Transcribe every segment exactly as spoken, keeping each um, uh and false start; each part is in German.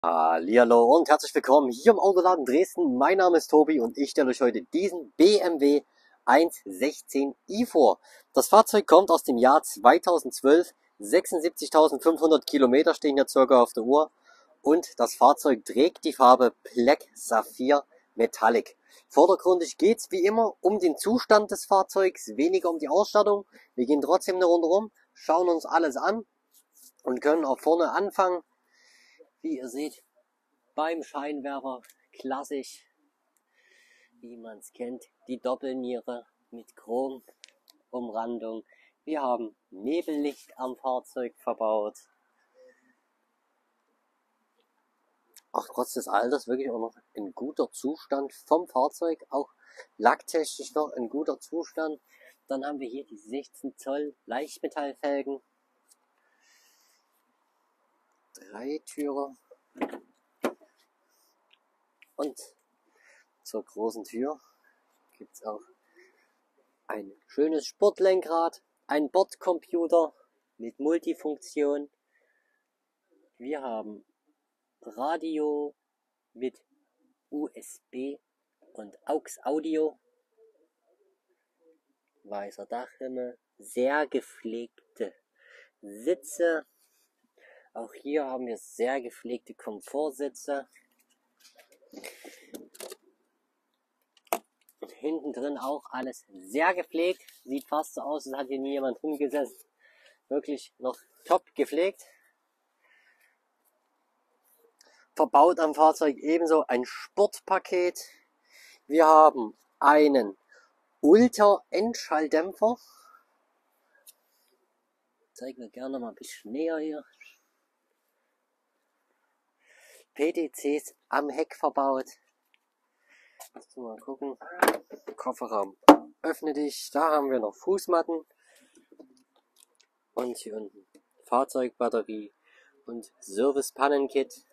Hallihallo und herzlich willkommen hier im Autoladen Dresden. Mein Name ist Tobi und ich stelle euch heute diesen B M W eins sechzehn i vor. Das Fahrzeug kommt aus dem Jahr zweitausendzwölf, sechsundsiebzigtausendfünfhundert Kilometer stehen hier circa auf der Uhr und das Fahrzeug trägt die Farbe Black Sapphire Metallic. Vordergründig geht es wie immer um den Zustand des Fahrzeugs, weniger um die Ausstattung. Wir gehen trotzdem eine Runde rum, schauen uns alles an und können auch vorne anfangen. Wie ihr seht, beim Scheinwerfer klassisch, wie man es kennt, die Doppelniere mit Chromumrandung. Wir haben Nebellicht am Fahrzeug verbaut. Auch trotz des Alters wirklich auch noch ein guter Zustand vom Fahrzeug, auch lacktechnisch noch ein guter Zustand. Dann haben wir hier die sechzehn Zoll Leichtmetallfelgen. Drei Türe und zur großen Tür gibt es auch ein schönes Sportlenkrad, ein Bordcomputer mit Multifunktion. Wir haben Radio mit U S B und A U X Audio, weißer Dachhimmel, sehr gepflegte Sitze. Auch hier haben wir sehr gepflegte Komfortsitze. Und hinten drin auch alles sehr gepflegt. Sieht fast so aus, als hat hier nie jemand rumgesessen. Wirklich noch top gepflegt. Verbaut am Fahrzeug ebenso ein Sportpaket. Wir haben einen Ultra-Endschalldämpfer. Zeigen wir gerne mal ein bisschen näher hier. P D Cs am Heck verbaut. Lass mal gucken. Kofferraum öffne dich. Da haben wir noch Fußmatten. Und hier unten Fahrzeugbatterie und Service-Pannenkit.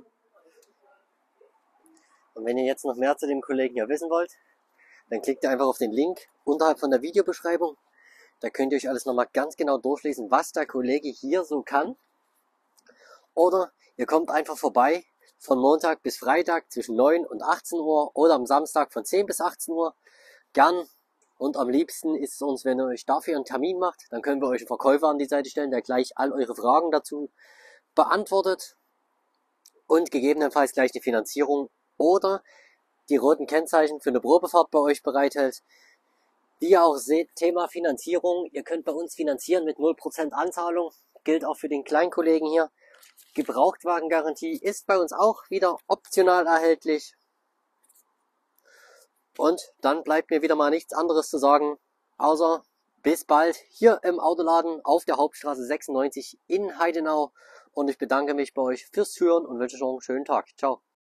Und wenn ihr jetzt noch mehr zu dem Kollegen hier wissen wollt, dann klickt ihr einfach auf den Link unterhalb von der Videobeschreibung. Da könnt ihr euch alles nochmal ganz genau durchlesen, was der Kollege hier so kann. Oder ihr kommt einfach vorbei von Montag bis Freitag zwischen neun und achtzehn Uhr oder am Samstag von zehn bis achtzehn Uhr. Gern und am liebsten ist es uns, wenn ihr euch dafür einen Termin macht. Dann können wir euch einen Verkäufer an die Seite stellen, der gleich all eure Fragen dazu beantwortet und gegebenenfalls gleich die Finanzierung oder die roten Kennzeichen für eine Probefahrt bei euch bereithält. Wie ihr auch seht, Thema Finanzierung. Ihr könnt bei uns finanzieren mit null Prozent Anzahlung. Gilt auch für den Kleinkollegen hier. Gebrauchtwagengarantie ist bei uns auch wieder optional erhältlich. Und dann bleibt mir wieder mal nichts anderes zu sagen, außer bis bald hier im Autoladen auf der Hauptstraße sechsundneunzig in Heidenau. Und ich bedanke mich bei euch fürs Hören und wünsche euch noch einen schönen Tag. Ciao.